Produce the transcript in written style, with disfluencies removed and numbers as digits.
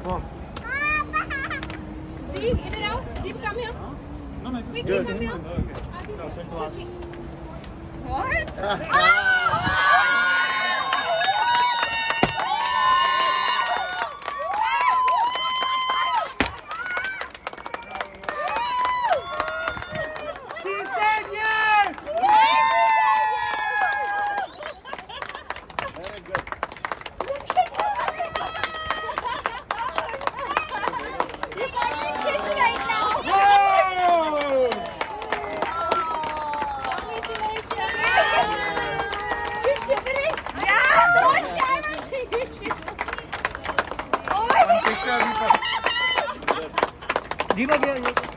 Zeke, either out. Zeke, come here. No, no, Quickly, come here. Okay. What? She said yes! Very good. You guys are kids right now. Whoa! She's shivering. Yeah. Don't stand on Deepak, yeah.